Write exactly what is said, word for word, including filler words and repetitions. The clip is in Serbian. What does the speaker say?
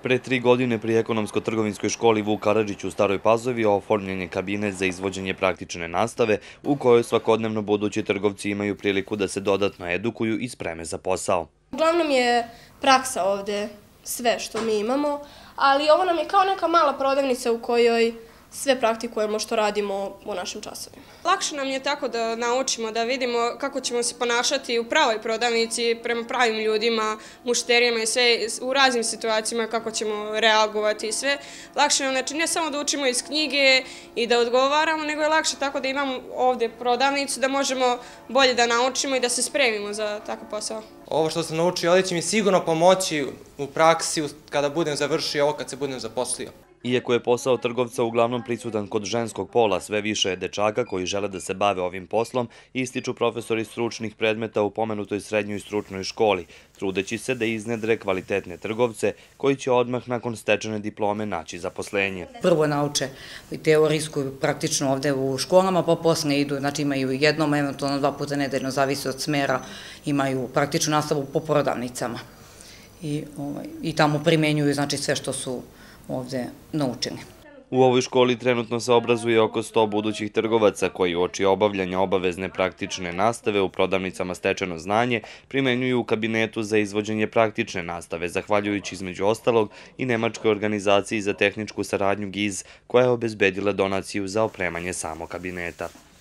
Pre tri godine pri ekonomsko-trgovinskoj školi Vuk Karadžić u Staroj Pazovi oformljen je kabinet za izvođenje praktične nastave u kojoj svakodnevno budući trgovci imaju priliku da se dodatno edukuju i spreme za posao. Uglavnom je praksa ovde sve što mi imamo, ali ovo nam je kao neka mala prodavnica u kojoj sve praktikujemo što radimo u našim časovima. Lakše nam je tako da naučimo, da vidimo kako ćemo se ponašati u pravoj prodavnici, prema pravim ljudima, mušterijama i sve, u raznim situacijama kako ćemo reagovati i sve. Lakše nam, znači ne samo da učimo iz knjige i da odgovaramo, nego je lakše tako da imamo ovde prodavnicu, da možemo bolje da naučimo i da se spremimo za takav posao. Ovo što sam naučio ovdje će mi sigurno pomoći u praksi kada budem završio ovo, kad se budem zaposlio. Iako je posao trgovca uglavnom prisutan kod ženskog pola, sve više je dečaka koji žele da se bave ovim poslom, ističu profesori stručnih predmeta u pomenutoj srednjoj stručnoj školi, trudeći se da iznedre kvalitetne trgovce koji će odmah nakon stečene diplome naći zaposlenje. Prvo nauče teorijsku i praktično ovde u školama, pa posle idu, znači imaju jednom, eventualno dva puta nedeljno, zavisi od smera, imaju praktičnu nastavu po prodavnicama i, ovaj, i tamo primenjuju znači sve što su ovde naučeni. U ovoj školi trenutno se obrazuje oko sto budućih trgovaca koji uoči obavljanja obavezne praktične nastave u prodavnicama stečeno znanje primenjuju u kabinetu za izvođenje praktične nastave, zahvaljujući između ostalog i Nemačkoj organizaciji za tehničku saradnju G I Z koja je obezbedila donaciju za opremanje samog kabineta.